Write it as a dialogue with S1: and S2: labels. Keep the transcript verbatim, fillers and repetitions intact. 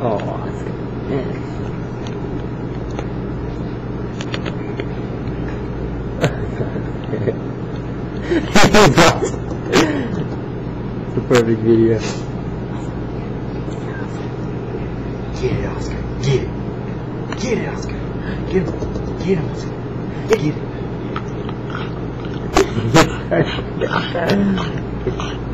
S1: Oh, Oscar. Yeah. It's a perfect video.
S2: Get it, Oscar. Get it. Get it, Oscar. Get him. Get him, Oscar. Get it.